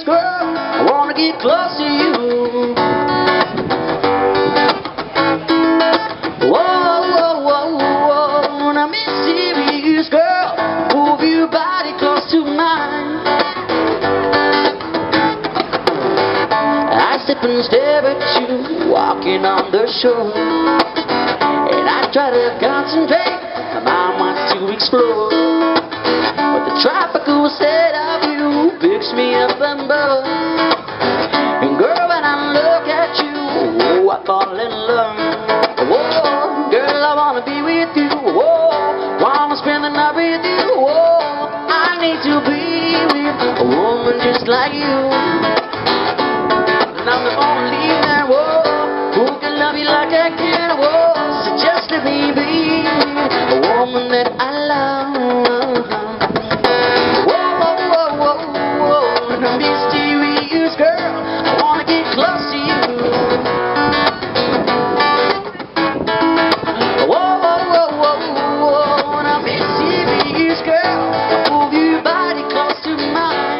serious, girl. I wanna get close to you. Whoa, whoa, whoa, whoa. Wanna be serious, girl. Move your body close to mine. I sit and stare at you walking on the shore, and I try to concentrate. My mind wants to explore, but the tropical set of you picks me up and above. And girl, when I look at you, oh, I fall in love. Whoa, girl, I wanna be with you. Whoa, wanna spend the night with you. Whoa, I need to be with a woman just like you. And I'm the only man, whoa, who can love you like I can. Whoa, so just let me be a woman that I love. Whoa, whoa, whoa, whoa, whoa. And I'm mysterious, girl. I wanna get close to you. Whoa, whoa, whoa, whoa, whoa. And I'm mysterious, girl. Move your body close to mine.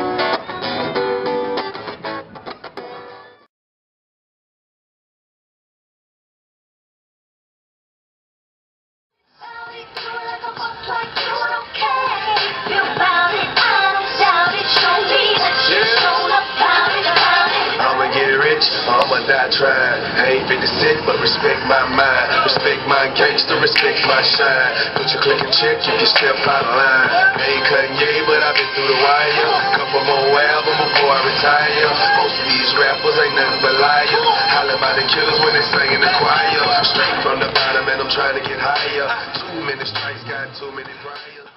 I'ma die trying. I ain't finna sit, but respect my mind. Respect my gangster, respect my shine. Put your click and check, you can step out of line. I ain't cutting yay, but I've been through the wire. Couple more albums before I retire. Most of these rappers ain't nothing but liars. Holler about the killers when they sing in the choir. Straight from the bottom and I'm trying to get higher. Too many strikes, got too many priors.